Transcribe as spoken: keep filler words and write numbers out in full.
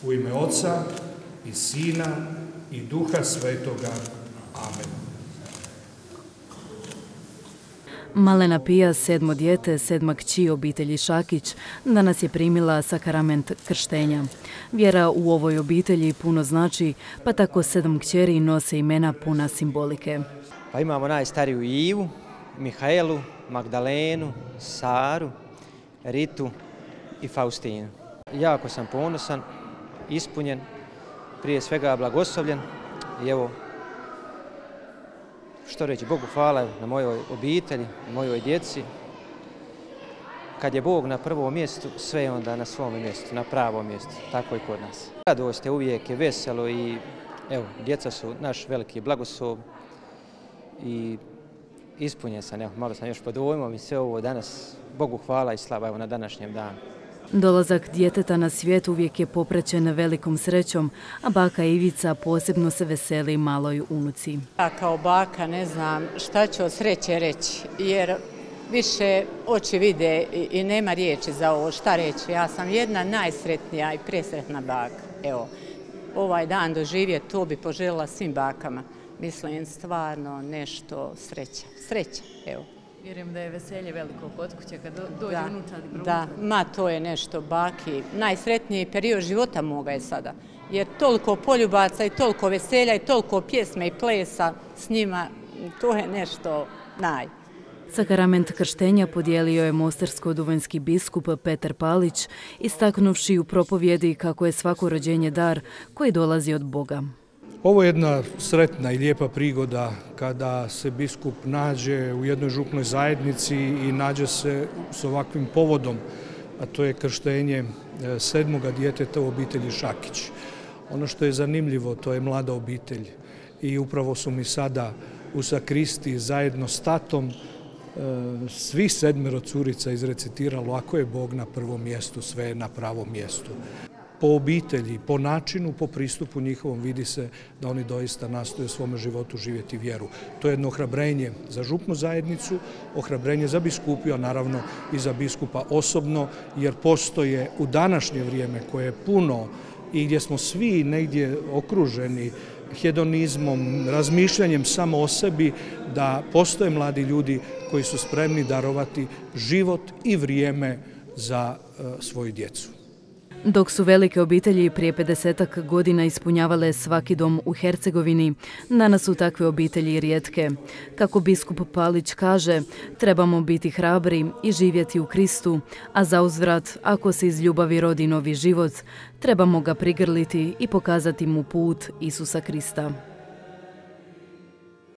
U ime Oca i Sina i Duha Svetoga. Amen. Malena Pija, sedmo dijete, sedma kći obitelji Šakić, danas je primila sakrament krštenja. Vjera u ovoj obitelji puno znači, pa tako sedam kćeri nose imena puna simbolike. Pa imamo najstariju Ivu, Mihaelu, Magdalenu, Saru, Ritu i Faustinu. Jako sam ponosan, ispunjen, prije svega blagoslovljen i evo, što reći, Bogu hvala na mojoj obitelji, na mojoj djeci. Kad je Bog na prvom mjestu, sve je onda na svom mjestu, na pravom mjestu, tako i kod nas. Radost je uvijek je veselo i evo, djeca su naš veliki blagoslov i ispunjen sam, evo, malo sam još pod dojmom i sve ovo danas, Bogu hvala i slava evo, na današnjem danu. Dolazak djeteta na svijet uvijek je popraćen velikom srećom, a baka Ivica posebno se veseli maloj unuci. Ja kao baka ne znam šta ću od sreće reći, jer više oči vide i nema riječi za ovo šta reći. Ja sam jedna najsretnija i presretna baka. Evo, ovaj dan doživjeti, to bi poželjela svim bakama. Mislim, stvarno nešto sreća. Sreća, evo. Vjerujem da je veselje veliko kod kuće kad dođe unučad. Da, ma to je nešto baki. Najsretniji period života moga je sada. Jer toliko poljubaca i toliko veselja i toliko pjesme i plesa s njima, to je nešto naj. Sakrament krštenja podijelio je mostarsko-duvanjski biskup Petar Palić, istaknuvši u propovjedi kako je svako rođenje dar koji dolazi od Boga. Ovo je jedna sretna i lijepa prigoda kada se biskup nađe u jednoj župnoj zajednici i nađe se s ovakvim povodom, a to je krštenje sedmoga djeteta u obitelji Šakić. Ono što je zanimljivo, to je mlada obitelj i upravo su mi sada u sakristiji zajedno s tatom svih sedmero curica izrecitiralo ako je Bog na prvom mjestu, sve je na pravom mjestu. Po obitelji, po načinu, po pristupu njihovom vidi se da oni doista nastoje u svome životu živjeti vjeru. To je jedno ohrabrenje za župnu zajednicu, ohrabrenje za biskupiju, a naravno i za biskupa osobno, jer postoje u današnje vrijeme koje je puno i gdje smo svi negdje okruženi hedonizmom, razmišljanjem samo o sebi, da postoje mladi ljudi koji su spremni darovati život i vrijeme za svoju djecu. Dok su velike obitelji prije pedesetak godina ispunjavale svaki dom u Hercegovini, danas su takve obitelji rijetke. Kako biskup Palić kaže, trebamo biti hrabri i živjeti u Kristu, a zauzvrat, ako se iz ljubavi rodi novi život, trebamo ga prigrliti i pokazati mu put Isusa Krista.